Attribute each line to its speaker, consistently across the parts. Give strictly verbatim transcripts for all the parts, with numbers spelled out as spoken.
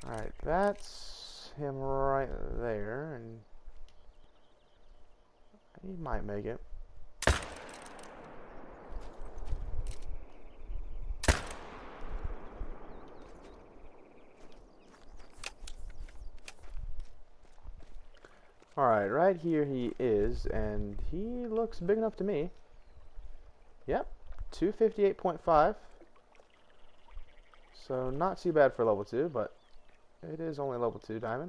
Speaker 1: Alright, that's him right there, and he might make it. Alright, right here he is, and he looks big enough to me. Yep, two fifty-eight point five. So not too bad for level two, but it is only level two diamond.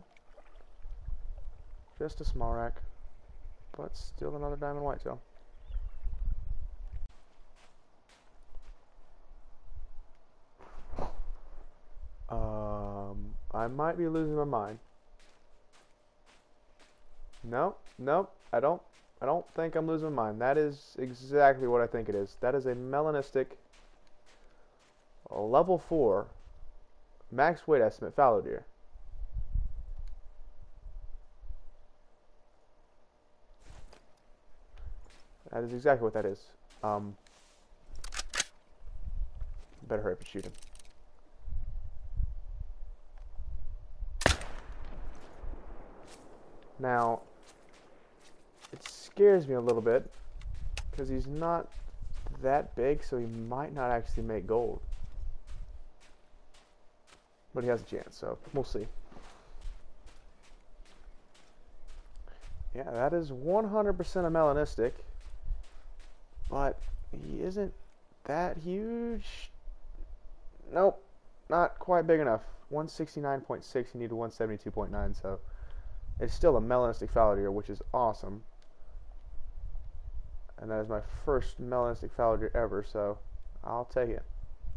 Speaker 1: Just a small rack, but still another diamond whitetail. Um, I might be losing my mind. Nope, nope, I don't, I don't think I'm losing my mind. That is exactly what I think it is. That is a melanistic level four max weight estimate fallow deer. That is exactly what that is. Um, better hurry up and shoot him. Now, it scares me a little bit because he's not that big, so he might not actually make gold. But he has a chance, so we'll see. Yeah, that is one hundred percent a melanistic, but he isn't that huge. Nope, not quite big enough. one sixty-nine point six, he needed one seventy-two point nine, so it's still a melanistic fallow deer, which is awesome. And that is my first melanistic fallow deer ever, so I'll take it.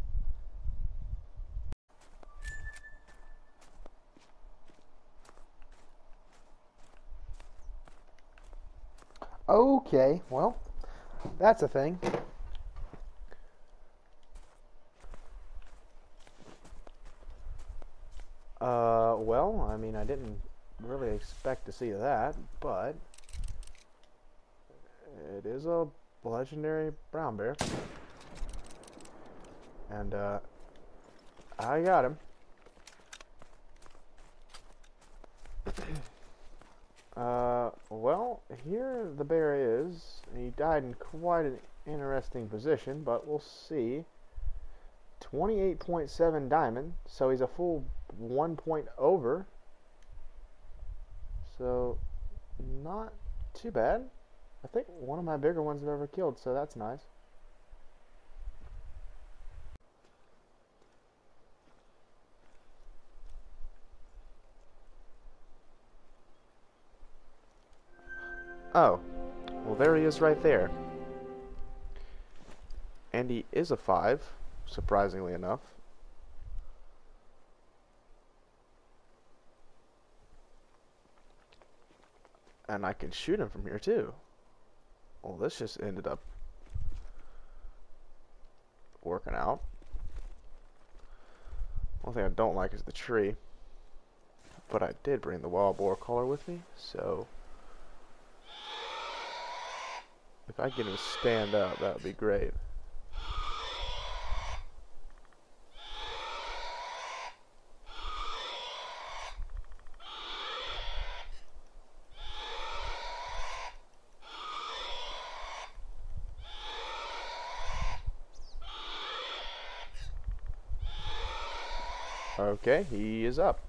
Speaker 1: Okay, well, that's a thing. Uh, well, I mean, I didn't really expect to see that, but it is a legendary brown bear, and uh, I got him. uh, well, here the bear is. He died in quite an interesting position, but we'll see. twenty-eight point seven diamond, so he's a full one point over. So, not too bad. I think one of my bigger ones I've ever killed, so that's nice. Oh, well there he is right there. And he is a five, surprisingly enough. And I can shoot him from here too. Well, this just ended up working out. One thing I don't like is the tree. But I did bring the wild boar collar with me, so if I get him to stand up, that would be great. Okay, he is up.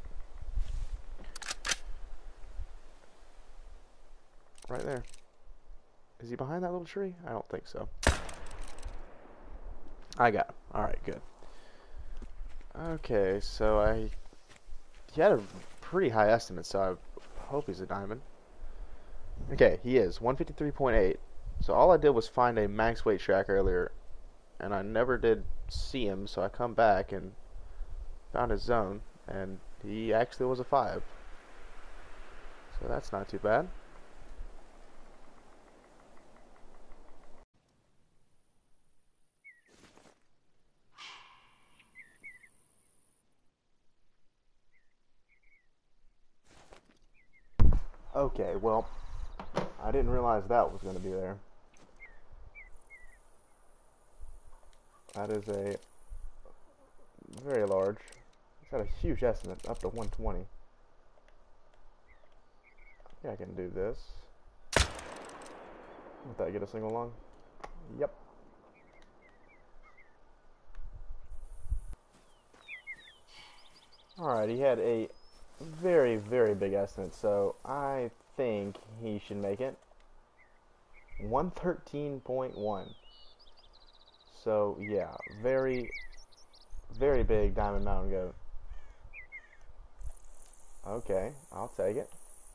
Speaker 1: Right there. Is he behind that little tree? I don't think so. I got him. Alright, good. Okay, so I... He had a pretty high estimate, so I hope he's a diamond. Okay, he is. one fifty-three point eight. So all I did was find a max weight track earlier, and I never did see him, so I come back and found his zone, and he actually was a five. So that's not too bad. Okay, well, I didn't realize that was going to be there. That is a very large It's got a huge estimate, up to one twenty. Yeah, I can do this. Would that get a single lung? Yep. Alright, he had a very, very big estimate, so I think he should make it. one thirteen point one. So, yeah, very, very big Diamond Mountain Goat. Okay, I'll take it.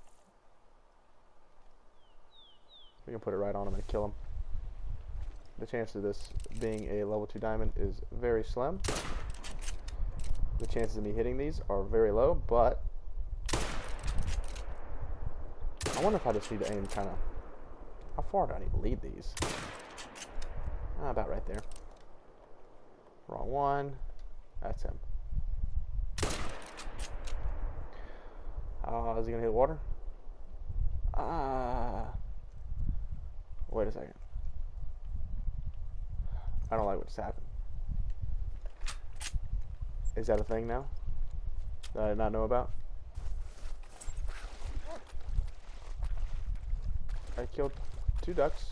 Speaker 1: We can put it right on him and kill him. The chance of this being a level two diamond is very slim. The chances of me hitting these are very low, but I wonder if I just need to aim kind of... How far do I need to lead these? Ah, about right there. Wrong one. That's him. Uh, is he gonna hit water? Ah. Wait a second. I don't like what just happened. Is that a thing now that I did not know about? I killed two ducks.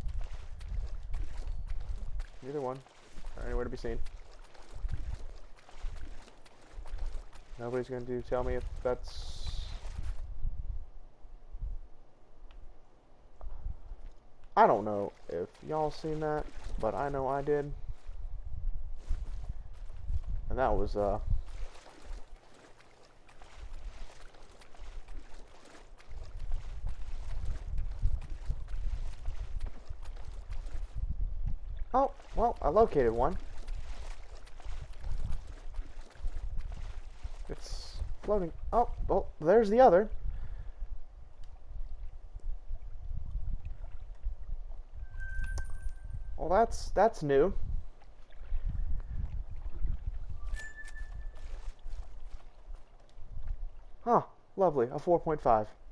Speaker 1: Neither one are anywhere to be seen. Nobody's going to tell me if that's... I don't know if y'all seen that, but I know I did. And that was, uh... Oh, well, I located one. It's floating. Oh, well, there's the other. Well, that's that's new. Huh, lovely, a four point five.